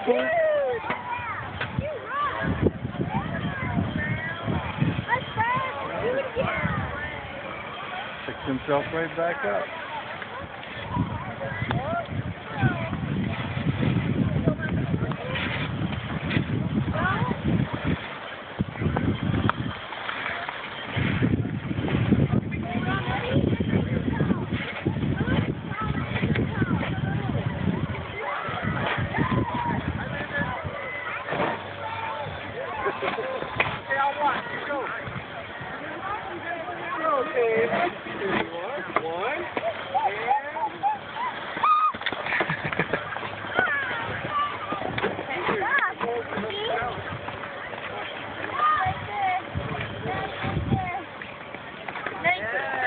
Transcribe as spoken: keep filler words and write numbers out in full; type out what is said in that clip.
Picks himself right back up. Okay, here you are. One, Nice.